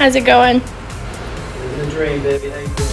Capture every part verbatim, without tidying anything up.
How's it going? Living the dream, baby. How you doing?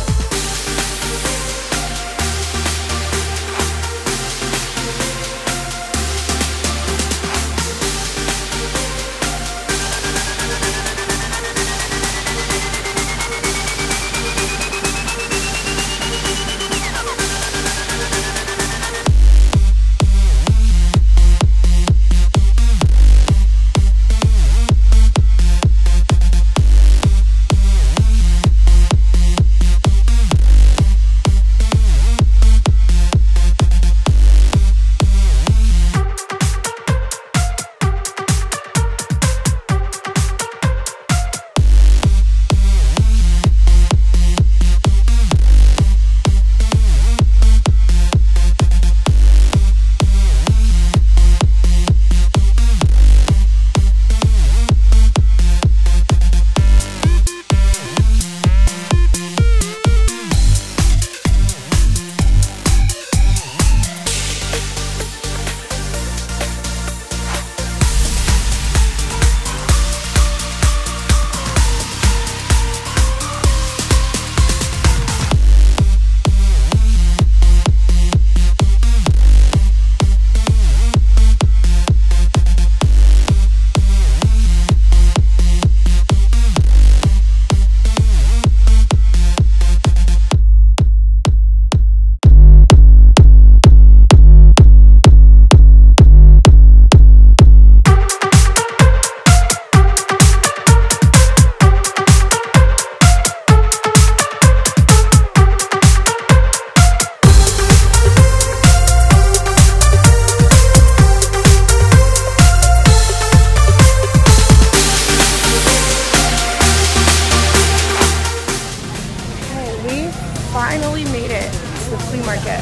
Finally made it to the flea market.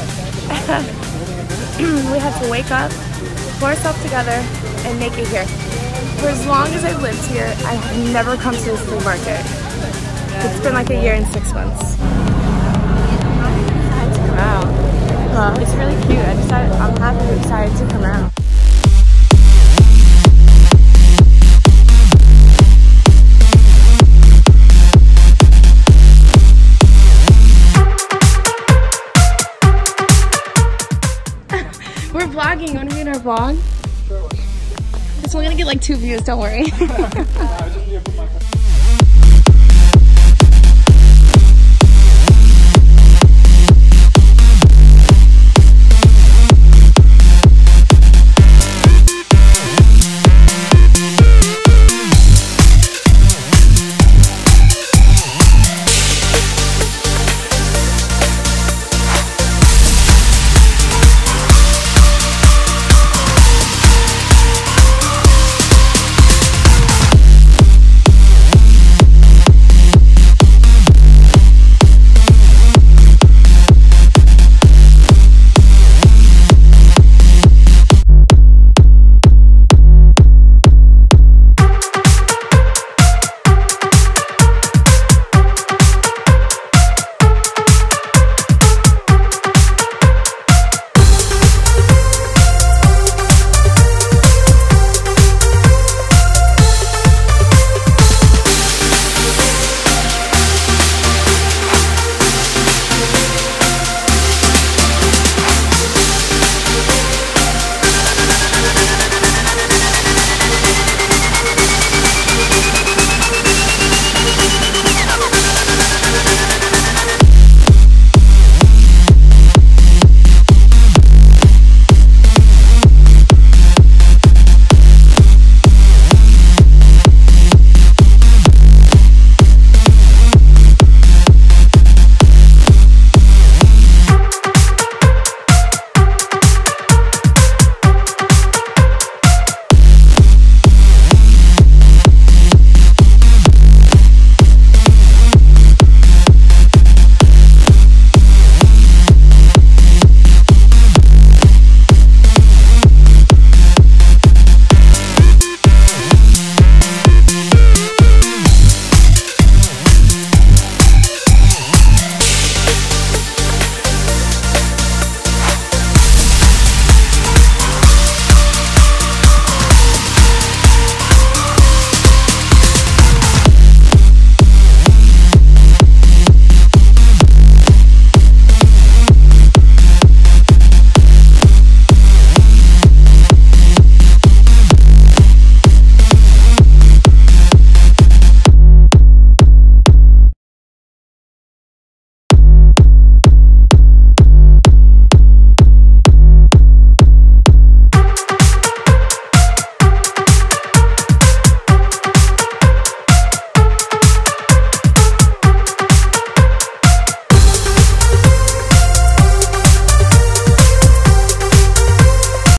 We had to wake up, pull ourselves together, and make it here. For as long as I've lived here, I have never come to this flea market. It's been like a year and six months. I had to come out. Huh? It's really cute. I decided, I'm happy we decided to come out. We're vlogging. You want to be in our vlog? Sure. It's only gonna get like two views. Don't worry.